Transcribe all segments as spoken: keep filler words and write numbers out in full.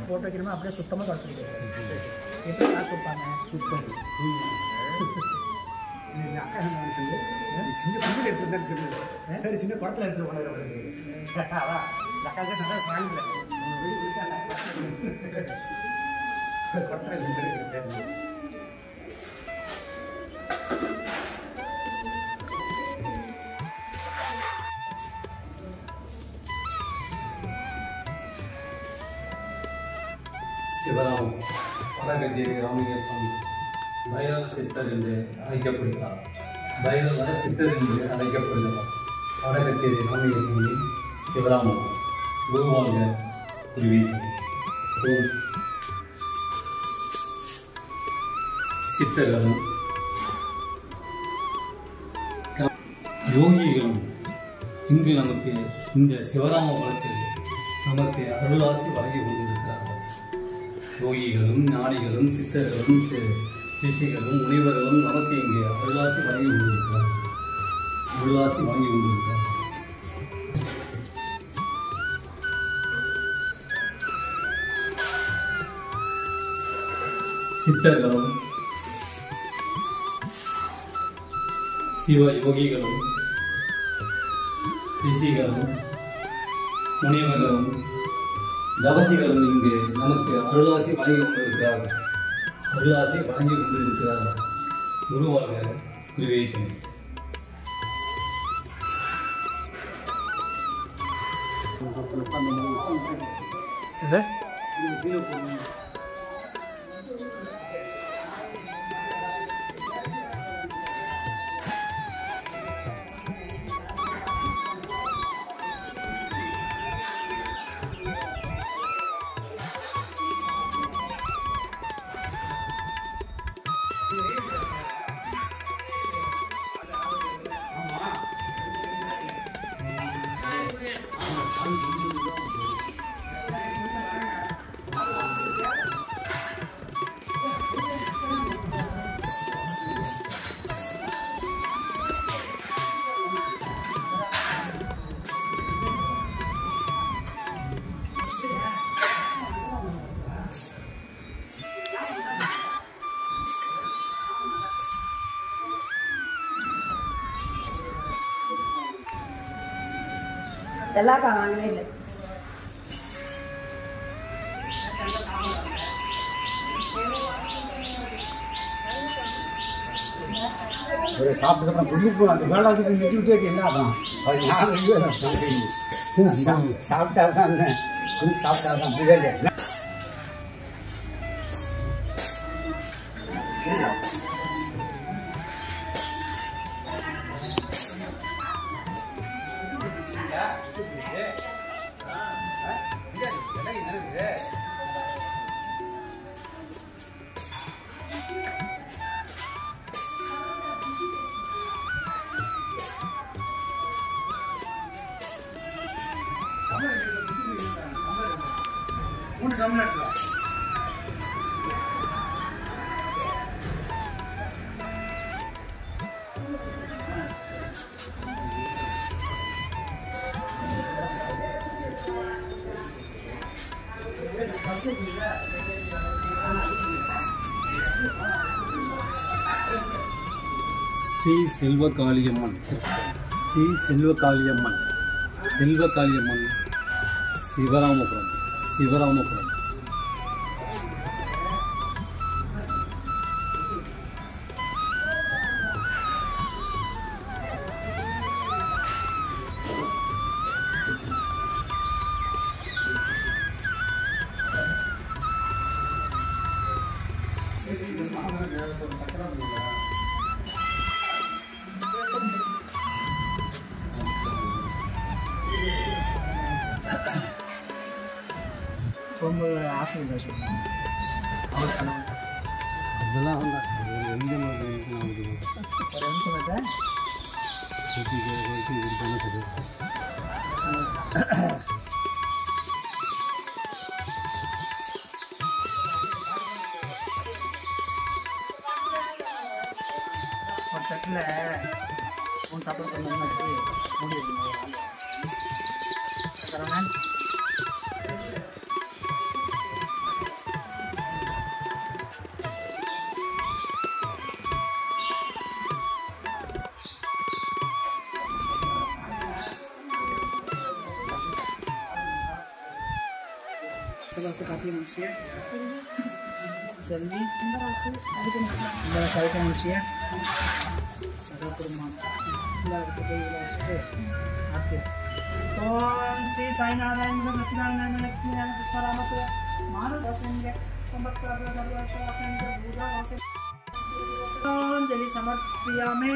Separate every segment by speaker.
Speaker 1: போட்டு வைக்கணுமா அப்படியே சுத்தமாக தொடச்சிருக்கேன். எப்படி காசு வைப்பாங்க? சுத்தம் அக்கா சொல்லி சின்ன கும்பில் எடுத்துருந்தான்னு சொல்லுது. சரி சின்ன குளத்தில் எடுத்துட்டு போனார் அவருக்கு. அதான் அக்காவுக்கு சந்தோஷம் வாங்கல குளத்தில் எடுத்துட்டு
Speaker 2: சிவராம் வடகச்சேரி ராமலிங்க சுவாமி பைரவ சித்தர் என்று அழைக்கப்படுகிறார். பைரவ சித்தர் என்று அழைக்கப்படுகிறார். வடகச்சேரி ராமலிங்க சுவாமி சிவராமன் குருவாங்க குருவீர்கள் சித்தர்களும் யோகிகளும் இங்கு நமக்கு இந்த சிவராம குலத்தில் நமக்கு அருளாசி வழங்கி கொண்டிருக்கிறார்கள். யோகிகளும் ஞானிகளும் சித்தர்களும் ரிஷிகளும் முனிவர்களும் நமக்கு இங்கே அருளாசி வழங்கி கொண்டிருக்கிறார்கள். அருளாசி வழங்கி கொண்டிருக்கிறார்கள். சித்தர்களும் சிவ யோகிகளும் ரிஷிகளும் முனிவர்களும் தவசிகளும் இங்கு நமக்கு அருளாசி வழங்கி கொண்டிருக்கிறார்கள். அருளாசி வழங்கி கொண்டிருக்கிறார்கள். குருவாக குருவேத்தன்
Speaker 3: செல்லாக்கா வாங்கவே இல்லை.
Speaker 1: ஒரு சாப்பிட்டு குடும்பம் அந்த வேளாக்கு நிறுத்திட்டே என்ன ஆகும்? சாப்பிட்டா தான் சாப்பிட்டா தான் புரியல.
Speaker 2: ஸ்ரீ செல்வகாளியம்மன் ஸ்ரீ செல்வகாளியம்மன் செல்வகாளியம்மன் சிவராமபுரம் சிவராமபுரம்
Speaker 1: ரொம்ப ஹாஸ்பிட்டல் சொல்லுங்கள்
Speaker 2: அதெல்லாம் வேண்டாம். ஒரு எந்த மாதிரி
Speaker 1: ஒரு நிமிஷம் பார்த்தேன் ஒரு தட்டில் மூணு சாப்பாடு கொஞ்சம் வச்சு மூடி வைக்கணும். சரவணன் பச்சை காப்பி நிமிஷம் செல்வி இந்த சைக்க நிமிஷம் சகப்புறமா இல்லை அதுக்கு போய் இதில் வச்சுட்டு ஓகே ஓம் ஸ்ரீ சாய்நாராயண சத்யநாராயண லட்சுமி சராமத்து மானவசங்க சம்பத்கார சர்வசோசங்க பூதவாச अंजलि समर्पयामि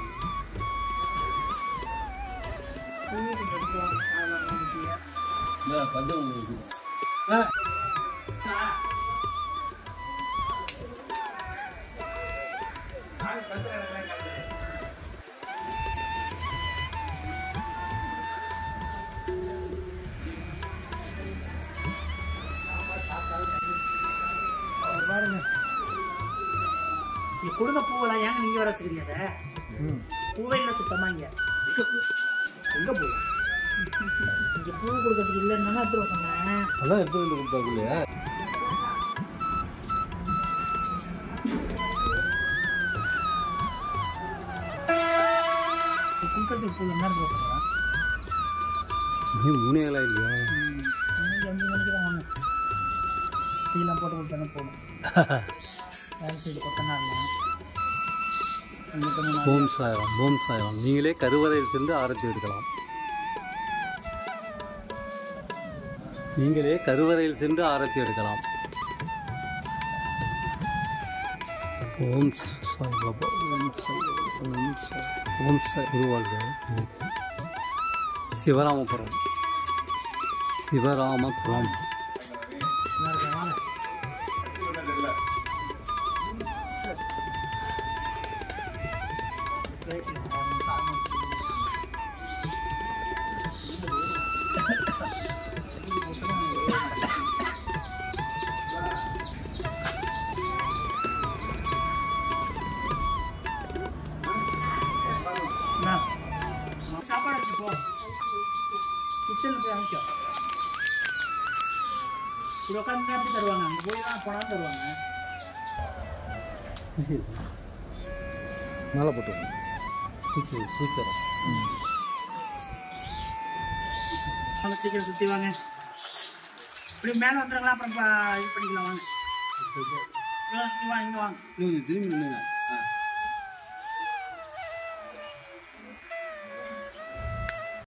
Speaker 1: கொடுங்க பூவெல்லாம் ஏங்க நீங்க வர வச்சுக்கிறீங்க அதை பூவே இல்லை சுத்தமா இங்க எங்க பூ இங்க பூ கொடுக்கறதுக்கு இல்லைன்னா எடுத்துருவ சொன்னேன்
Speaker 2: அதான் எடுத்து வந்து கொடுத்தாக்குள்ளே
Speaker 1: கொடுக்கறதுக்கு பூ என்ன எடுத்துருவ சொன்னேன்
Speaker 2: மூணே ஏழா இல்லையா
Speaker 1: அஞ்சு மணிக்கு தான் வாங்க டீலாம் போட்டு கொடுத்தானே போகணும் வேலை சைடு பக்கம் தான் இருந்தேன்
Speaker 2: ஓம் சாய்ராம் ஓம் சாய்ராம் நீங்களே கருவறையில் சென்று ஆரத்தி எடுக்கலாம் நீங்களே கருவறையில் சென்று ஆரத்தி எடுக்கலாம் ஓம் சாய் பாபா ஓம் சாய் ஓம் சாய் ஓம் சாய் குருவாழ்க சிவராமபுரம் சிவராமபுரம்
Speaker 1: சாப்பாடு எடுத்து போ கிச்சனில் போய் வாங்கிக்கோ இது உட்காந்து எப்படி தருவாங்க அங்கே போய் தான் போனாலும் தருவாங்க
Speaker 2: மேலே போட்டு தூக்கி தூக்கிறோம்
Speaker 1: வாங்க சீக்கிரம் சுற்றி வாங்க இப்படி மேலே வந்துடுங்களா அப்புறம் இது பண்ணிக்கலாம் வாங்க இங்கே வாங்க இங்கே வாங்க
Speaker 2: திரும்பி நின்றுங்க